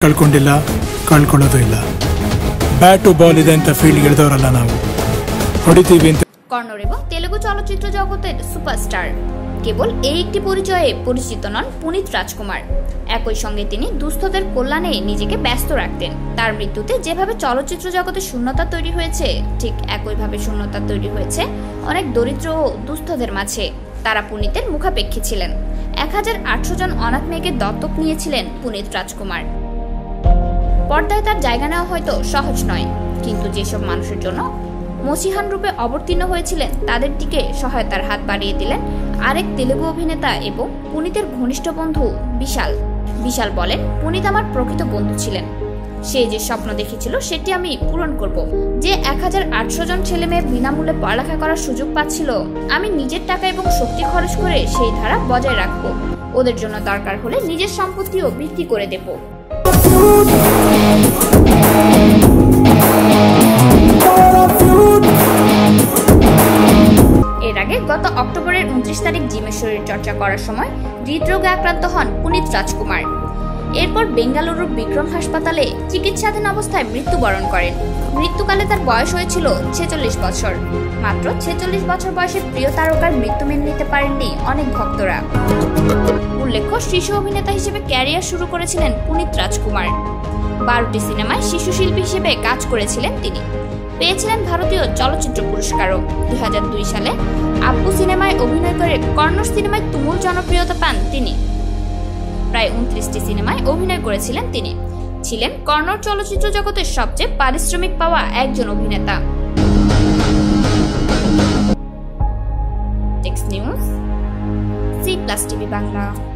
ಕಳ್ಕೊಂಡಿಲ್ಲ, ಕಳ್ಕೊಳ್ಳೋದು ಇಲ್ಲ. Bat ball ಇದೆ ಅಂತ ಫೀಲ್ಡ್ ಇಳಿದವರಲ್ಲ ನಾವು, ಹೊಡಿತೀವಿ ಅಂತ. কন্নড় এবং তেলুগু চলচ্চিত্র জগতের সুপারস্টার। কেবল এই একটি পরিচয়ে পরিচিত নন পুনিত রাজকুমার। একই সঙ্গে তিনি দুস্থদের কল্যাণে নিজেকে ব্যস্ত রাখতেন। তার মৃত্যুতে যেভাবে চলচ্চিত্র জগতে শূন্যতা তৈরি হয়েছে, ঠিক একইভাবে শূন্যতা তৈরি হয়েছে অনেক দরিদ্র ও দুস্থদের মাঝে। তারা পুনিতের মুখাপেক্ষী ছিলেন। 1800 জন অনাথ মেয়েকে দত্তক নিয়েছিলেন পুনিত রাজকুমার। পর্দায় তার জায়গা নেওয়া হয়তো সহজ নয়, কিন্তু যেসব মানুষের জন্য মসিহান রূপে অবতীর্ণ হয়েছিলেন তাদের দিকে সহায়তার হাত বাড়িয়ে দিলেন আরেক তেলুগু অভিনেতা এবং পুনিতের ঘনিষ্ঠ বন্ধু বিশাল। বিশাল বলেন, পুনিত আমার প্রকৃত বন্ধু ছিলেন। সে যে স্বপ্ন দেখেছিল সেটি আমি পূরণ করব। যে 1800 জন ছেলে মেয়ে বিনামূল্যে পড়ালেখা করার সুযোগ পাচ্ছিল, আমি নিজের টাকা এবং শক্তি খরচ করে সেই ধারা বজায় রাখব। ওদের জন্য দরকার হলে নিজের সম্পত্তিও বিক্রি করে দেব। এর আগে গত অক্টোবরের 29 তারিখ জিমের শরীর চর্চা করার সময় হৃদরোগে আক্রান্ত হন পুনিত রাজকুমার। এরপর বেঙ্গালুরুর বিক্রম হাসপাতালে চিকিৎসাধীন অবস্থায় মৃত্যুবরণ করেন। মৃত্যুকালে তার বয়স হয়েছিল 46 বছর। মাত্র 46 বছর বয়সে প্রিয় তারকার মৃত্যু মেনে নিতে পারেননি অনেক ভক্তরা। উল্লেখ্য, শিশু অভিনেতা হিসেবে ক্যারিয়ার শুরু করেছিলেন পুনিত রাজকুমার। 12টি সিনেমায় শিশু শিল্পী হিসেবে কাজ করেছিলেন তিনি। পেয়েছিলেন ভারতীয় চলচ্চিত্র পুরস্কারও। 2002 সালে আব্বু সিনেমায় অভিনয় করে কন্নড় সিনেমায় তুমুল জনপ্রিয়তা পান তিনি। প্রায় 29টি সিনেমায় অভিনয় করেছিলেন তিনি। ছিলেন কন্নড় চলচ্চিত্র জগতের সবচেয়ে পারিশ্রমিক পাওয়া একজন অভিনেতা। Text news, C+ TV Bangla.